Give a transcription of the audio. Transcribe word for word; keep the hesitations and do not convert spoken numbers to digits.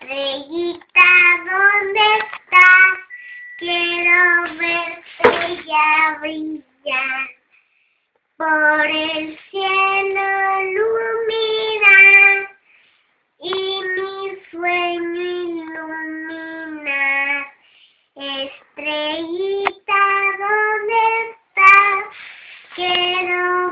Estrellita, ¿dónde estás? Quiero verte ya brillar. Por el cielo ilumina y mi sueño ilumina. Estrellita, ¿dónde estás? Quiero